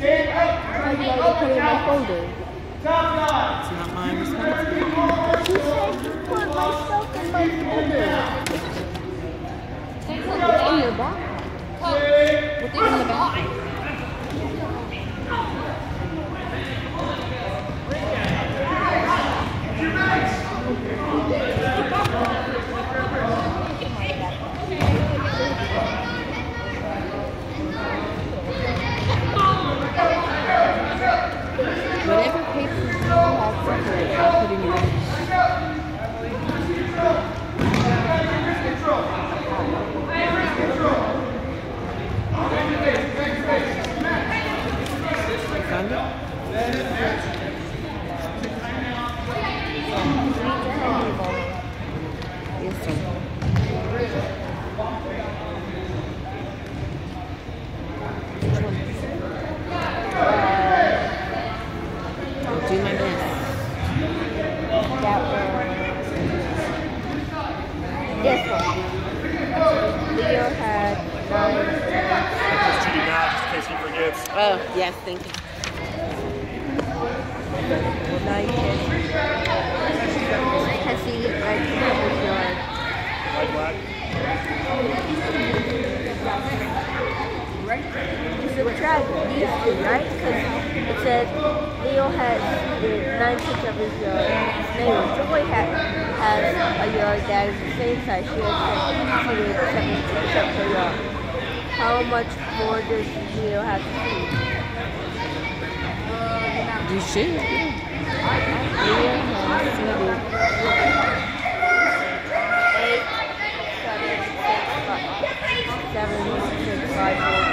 you already put it in my folder. It's not my responsibility. You said you put myself in my folder. It's in your box. Within the box. Whatever papers you have separate, I'll put in your box. Found it? Yes, sir. I'll do my best. That one. This one. Leo had 9. Just to do now, just in case he forgets. Oh, yes, thank you. Well, now you can see right to the yard. White black. Subtract these two, right? Because it said Leo has 9 feet of his yard. Neighbor Joy has a yard that is the same size. She has 7 feet of her yard. How much more does Leo have to feed? You should. Leo has 8, 7, 6, 5, 4.